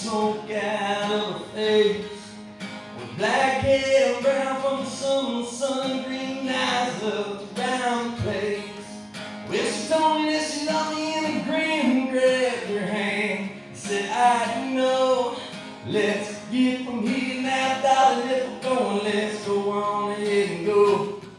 smoke out of her face, with black hair and brown from the sun, green eyes looked around the place. Well, she told me that she loved me and a grin and grabbed her hand and said, I do know, let's get from here now, darling, if we're going, let's go on ahead and go.